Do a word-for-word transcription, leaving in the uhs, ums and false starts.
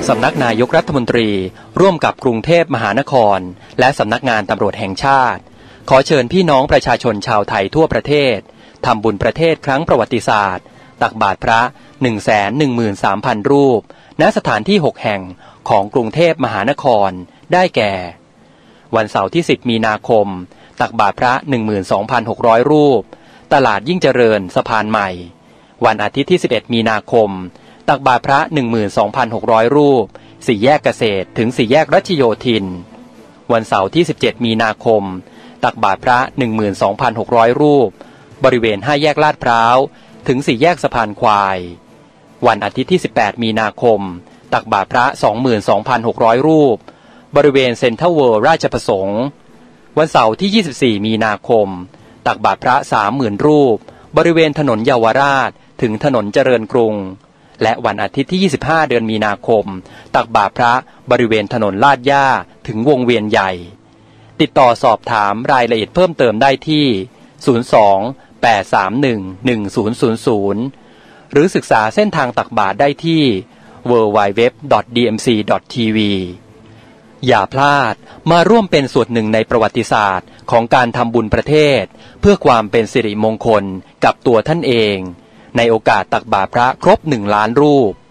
สำนักนายกรัฐมนตรีร่วมกับกรุงเทพมหานครและสำนักงานตำรวจแห่งชาติขอเชิญพี่น้องประชาชนชาวไทยทั่วประเทศทำบุญประเทศครั้งประวัติศาสตร์ตักบาตรพระ หนึ่งแสนหนึ่งหมื่นสามพัน รูปณสถานที่หกแห่งของกรุงเทพมหานครได้แก่วันเสาร์ที่สิบมีนาคมตักบาตรพระ หนึ่งหมื่นสองพันหกร้อย รูปตลาดยิ่งเจริญสะพานใหม่วันอาทิตย์ที่สิบเอ็ดมีนาคมตักบาตรพระ หนึ่งหมื่นสองพันหกร้อย รูปสี่แยกเกษตรถึงสี่แยกรัชโยธินวันเสาร์ที่สิบเจ็ดมีนาคมตักบาตรพระ หนึ่งหมื่นสองพันหกร้อย รูปบริเวณห้าแยกลาดพร้าวถึงสี่แยกสะพานควายวันอาทิตย์ที่สิบแปดมีนาคมตักบาตรพระ สองหมื่นสองพันหกร้อย รูปบริเวณเซ็นทรัลเวิลด์ราชประสงค์วันเสาร์ที่ยี่สิบสี่มีนาคมตักบาตรพระ สามหมื่น รูปบริเวณถนนเยาวราชถึงถนนเจริญกรุงและวันอาทิตย์ที่ยี่สิบห้าเดือนมีนาคมตักบาตรพระบริเวณถนนลาดย่าถึงวงเวียนใหญ่ติดต่อสอบถามรายละเอียดเพิ่มเติมได้ที่ศูนย์ สอง แปด สาม หนึ่ง หนึ่ง ศูนย์ ศูนย์ ศูนย์หรือศึกษาเส้นทางตักบาตรได้ที่ ดับเบิลยู ดับเบิลยู ดับเบิลยู ดอท ดี เอ็ม ซี ดอท ที วี อย่าพลาดมาร่วมเป็นส่วนหนึ่งในประวัติศาสตร์ของการทำบุญประเทศเพื่อความเป็นสิริมงคลกับตัวท่านเองในโอกาสตักบาตรพระครบหนึ่งล้านรูป